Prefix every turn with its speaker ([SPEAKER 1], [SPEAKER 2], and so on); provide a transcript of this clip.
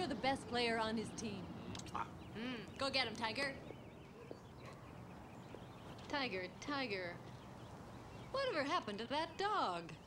[SPEAKER 1] the best player on his team. Go get him, Tiger. Tiger, Tiger. Whatever happened to that dog?